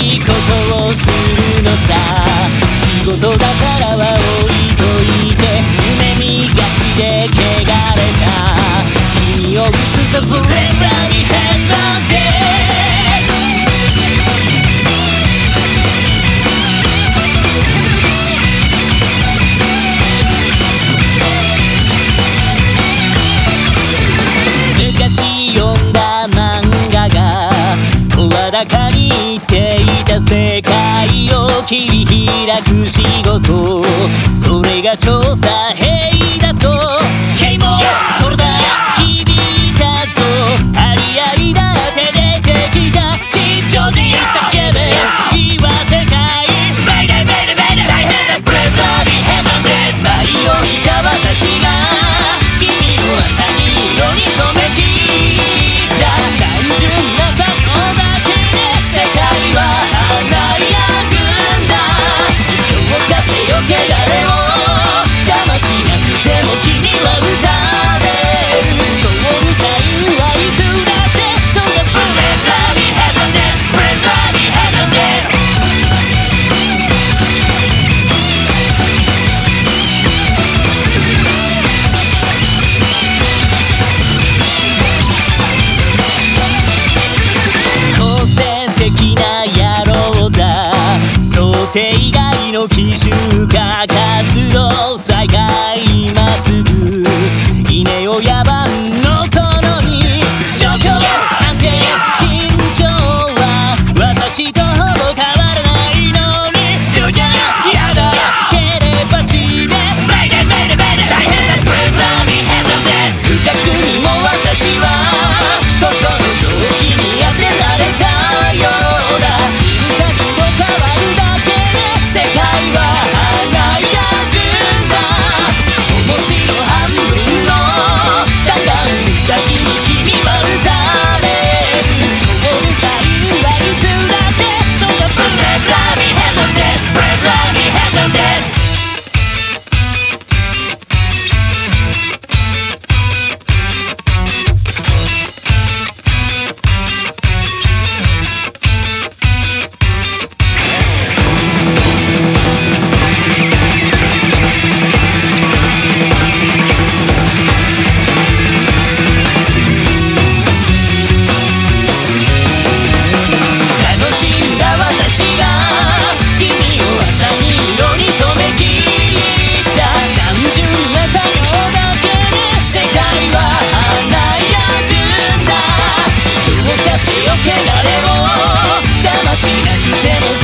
いことをするのさ。仕事だからは置いといて、夢見がちで汚れた君を映すと Foreverに Has one day。昔読んだ漫画が声高に言っていた、世界を切り開く仕事、それが調査兵だと。Heyもそれだ響いたぞ、ありありだって出てきた、新常人叫べ言わせたい。メイデーメイデーメイデー大変だ、ブレブラディヘブンで舞を見た私が君の朝に色に染めきった単純な作業だけで世界は華やぐんだ。浄化せよ汚れを邪魔しなくても君は歌れる。ゴールサインはいつだってそんなブレブラディヘブンでブレブラディヘブンで的な野郎だ、想定外の奇襲化活動再開今すぐ稲を野蛮のその2状況判定身長は私とほぼ変わらないのに、そりゃやだテレパシーでメイデーメイデーメイデー大変だ、ブレブラディヘブンで不覚にも私はここの正気に当てられたようだ。輪郭を変わるだけで世界は華やぐんだ。面白半分のだが先に君は打たれる。ゴールサインはいつだってそんなブレブラディヘブンでブレブラディヘブンで汚れを邪魔しなくても